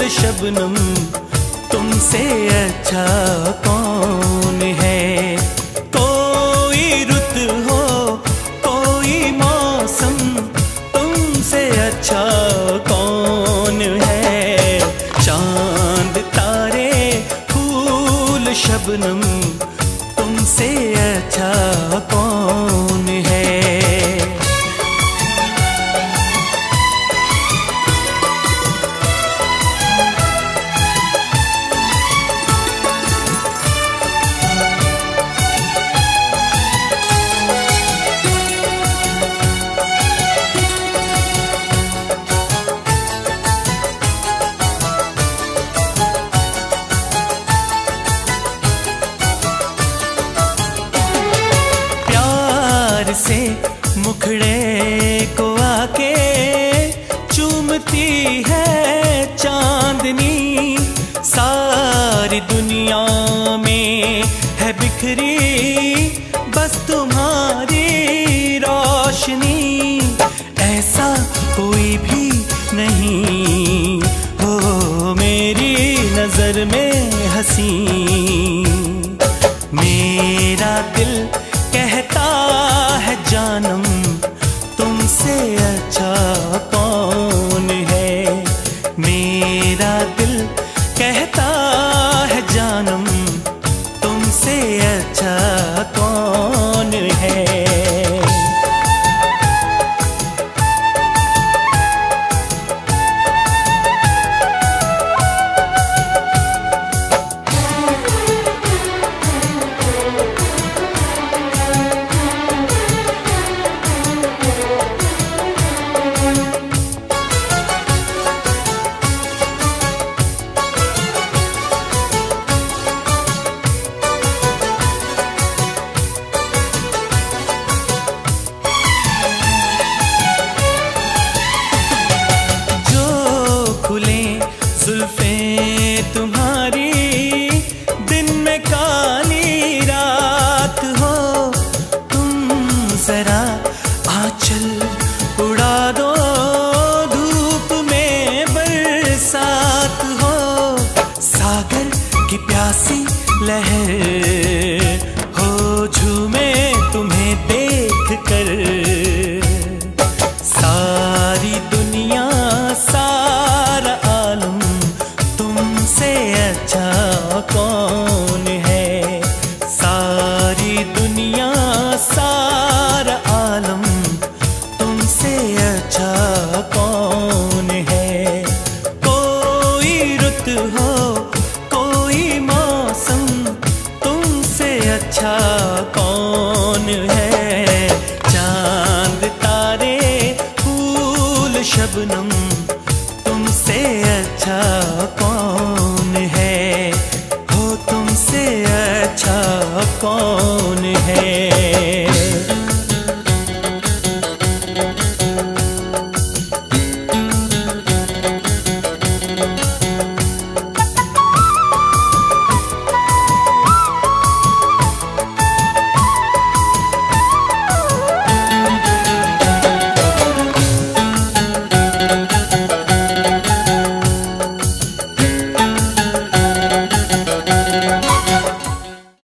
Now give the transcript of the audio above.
शबनम तुमसे अच्छा कौन है। कोई रुत हो कोई मौसम तुमसे अच्छा कौन है। चांद तारे फूल शबनम तुमसे अच्छा कौन है। से मुखड़े को आके चूमती है चांदनी। सारी दुनिया में है बिखरी बस तुम्हारी रोशनी। ऐसा कोई भी नहीं हो मेरी नजर में हंसी। मेरा दिल कहता है जानम तुमसे अच्छा कौन है। मेरा दिल कहता है जानम तुमसे अच्छा कौन है। जुल्फें तुम्हारी दिन में काली रात हो। तुम जरा आंचल उड़ा दो धूप में बरसात हो। सागर की प्यासी लहर